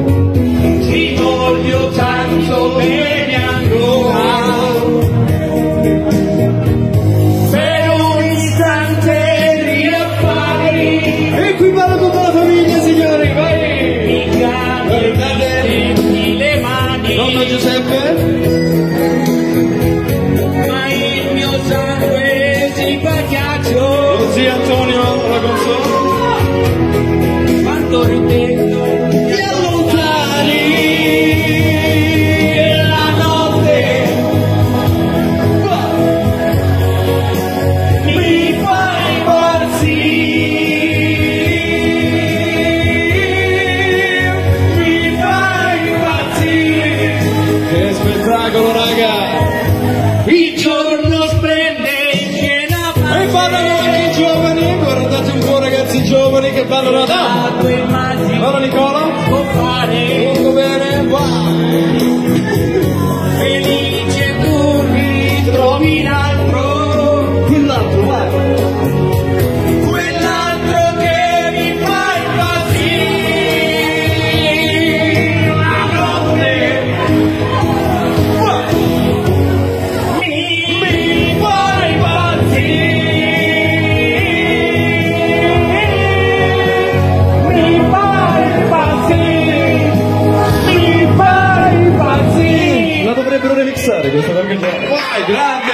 Ti voglio tanto bene ancora, per un istante riappari. E qui parlo tutta la famiglia, signori, vai! Mi cambieresti le mani, Nonno Giuseppe? ma il mio sangue si fa ghiaccio. Lo zio Antonio, la console? Quando ridendo Ti allontani! la notte mi fai impazzire, mi fai impazzire. Che spettacolo, raga! Il giorno splende in piena E ballano anche i giovani, guardate un po' ragazzi giovani che ballano da... la tua immagine Allora Nicola? può fare Molto bene, vai! felice, tu ritrovi l'altro, Quell'altro, vai! quell'altro che mi fa impazzire. La notte mi fa impazzire, mi fa impazzire, mi fa impazzire. La dovrebbero remixare questa perché... Vai, grande!